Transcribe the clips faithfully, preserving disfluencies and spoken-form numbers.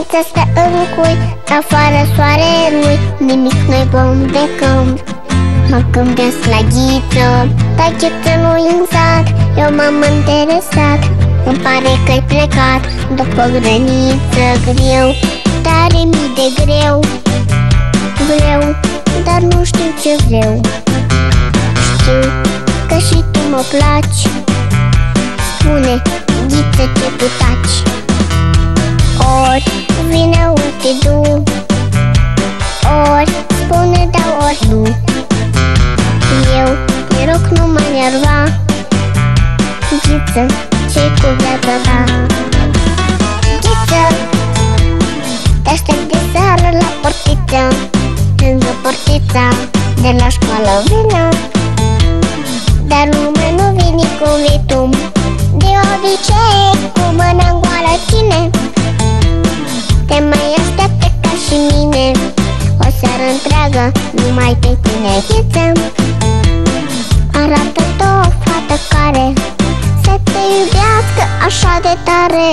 Ghiță stă în cui, afară soare nu-i, nimic noi bombecăm. Mă gândesc la Ghiță, dar Ghiță nu-i în sat. Eu m-am interesat, îmi pare că-i plecat după grăniță greu. Tare mi de greu, greu, dar nu știu ce vreau. Știu că și tu mă placi, spune, Ghiță, ce tu taci. Ori vine uite tu, ori spune da, ori nu. Eu te rog, nu mă enerva, Ghiță, ce-i cu viața ta? Ghiță, te aștept de seară la portiță, lângă portița de la școală vină. Dar lumea nu vine cum vii tu, de obicei cu mâna goală ține. Te mai așteaptă ca și mine, o seară întreagă numai pe tine, Ghiță. Arată-te o fată care să te iubească așa de tare.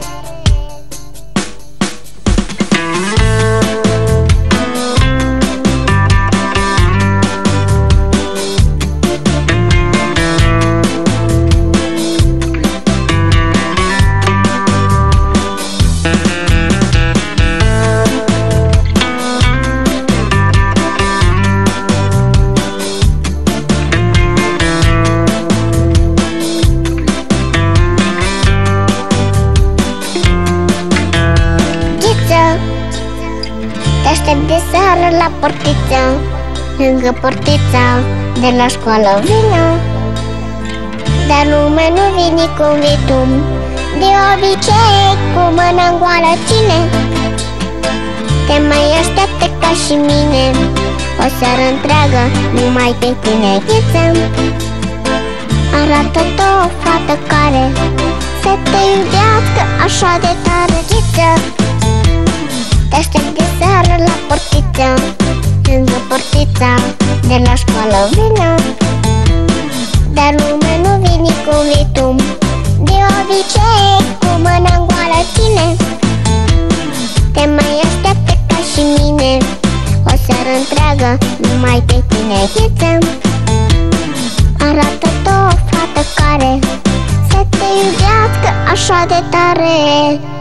Te aștept de seară la portiță, lângă portița de la școală vină. Dar lumea nu vine cum vii tu, de obicei cu mâna goală ține. Te mai așteaptă ca și mine, o seară întreagă numai pe tine, Ghiță. Arată-te o fată care să te iubească așa de tare, Ghiță. Te aștept de seară la portiță, lângă portița de la școală vină. Dar lumea nu vine cum vii tu, de obicei cu mâna goală ține. Te mai așteaptă ca și mine, o seară întreagă numai pe tine, Ghiță. Arată-te o fată care să te iubească așa de tare.